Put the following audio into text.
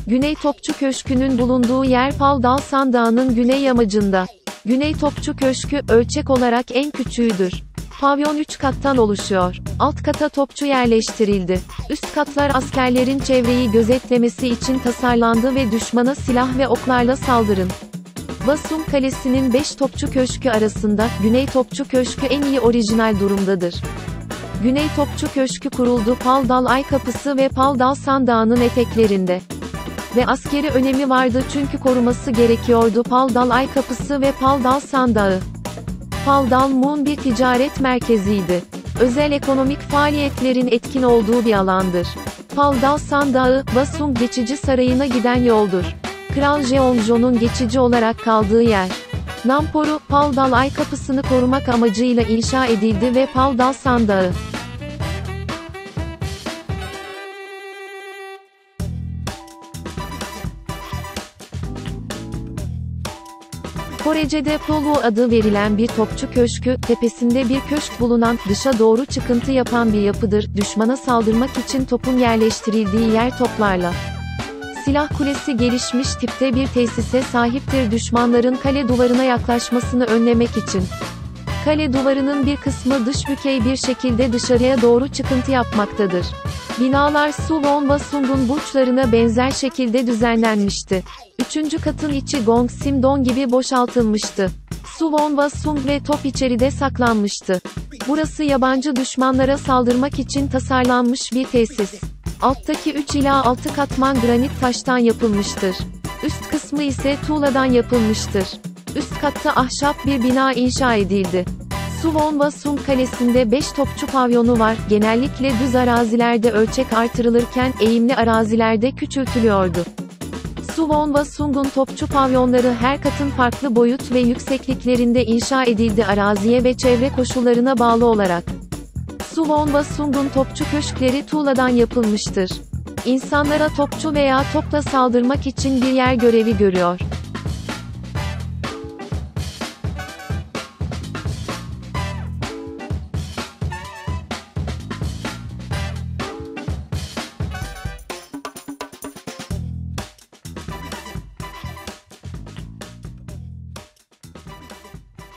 Güney Topçu Köşkü'nün bulunduğu yer Pal Dal Sandağı'nın güney yamacında. Güney Topçu Köşkü, ölçek olarak en küçüğüdür. Pavyon 3 kattan oluşuyor. Alt kata topçu yerleştirildi. Üst katlar askerlerin çevreyi gözetlemesi için tasarlandı ve düşmana silah ve oklarla saldırın. Basum Kalesi'nin 5 topçu köşkü arasında, Güney Topçu Köşkü en iyi orijinal durumdadır. Güney Topçu Köşkü kuruldu Pal Dal Ay Kapısı ve Pal Dal Sandağı'nın eteklerinde. Ve askeri önemi vardı çünkü koruması gerekiyordu Pal Dal Ay Kapısı ve Pal Dal Sandağı. Pal Dal Muğun bir ticaret merkeziydi. Özel ekonomik faaliyetlerin etkin olduğu bir alandır. Pal Dal Sandağı, Basum Geçici Sarayı'na giden yoldur. Kral Jeonjon'un geçici olarak kaldığı yer. Namporu, Pal Dal Ay Kapısı'nı korumak amacıyla inşa edildi ve Pal Dal Sandağı. Korece'de Polu adı verilen bir topçu köşkü, tepesinde bir köşk bulunan, dışa doğru çıkıntı yapan bir yapıdır. Düşmana saldırmak için topun yerleştirildiği yer toplarla. Silah kulesi gelişmiş tipte bir tesise sahiptir düşmanların kale duvarına yaklaşmasını önlemek için. Kale duvarının bir kısmı dış bükey bir şekilde dışarıya doğru çıkıntı yapmaktadır. Binalar Suwon Basung'un burçlarına benzer şekilde düzenlenmişti. Üçüncü katın içi Gongsim-dong gibi boşaltılmıştı. Suwon Basung ve top içeride saklanmıştı. Burası yabancı düşmanlara saldırmak için tasarlanmış bir tesis. Alttaki 3 ila 6 katman granit taştan yapılmıştır. Üst kısmı ise tuğladan yapılmıştır. Üst katta ahşap bir bina inşa edildi. Suwon Basung Kalesi'nde 5 topçu pavyonu var, genellikle düz arazilerde ölçek artırılırken, eğimli arazilerde küçültülüyordu. Suwon Basung'un topçu pavyonları her katın farklı boyut ve yüksekliklerinde inşa edildi araziye ve çevre koşullarına bağlı olarak. Suwon Basung'un topçu köşkleri tuğladan yapılmıştır. İnsanlara topçu veya topla saldırmak için bir yer görevi görüyor.